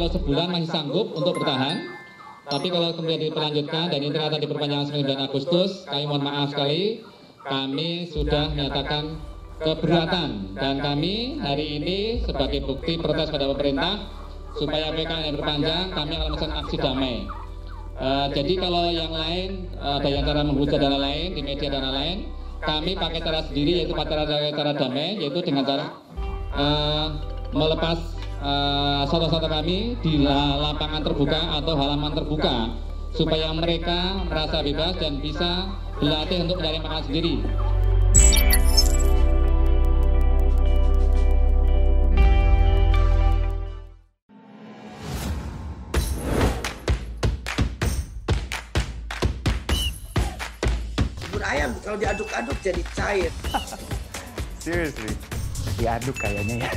kalau sebulan masih sanggup untuk bertahan. Tapi kalau kemudian dilanjutkan dan ini ternyata diperpanjang 9 Agustus, kami mohon maaf sekali, kami sudah menyatakan keberatan dan kami hari ini sebagai bukti protes pada pemerintah supaya PKN diperpanjang, kami akan melakukan aksi damai. Jadi kalau yang lain ada yang cara menghujat dan lain di media dan lain, kami pakai cara sendiri yaitu cara damai, yaitu dengan cara melepas saudara-saudara kami di lapangan terbuka atau halaman terbuka supaya mereka merasa bebas dan bisa berlatih untuk mencari makan sendiri. Bubur ayam kalau diaduk-aduk jadi cair. Seriously, diaduk kayaknya ya.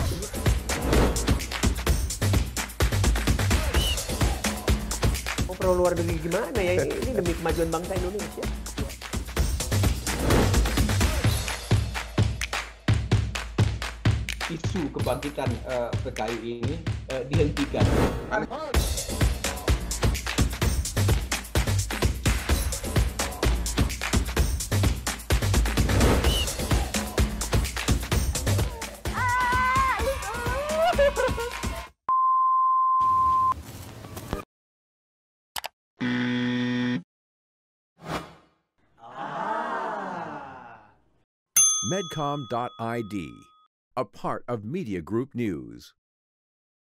Perlu luar negeri gimana ya, ini demi kemajuan bangsa Indonesia. Isu kebangkitan PKI ini dihentikan. Medcom.id, a part of Media Group News.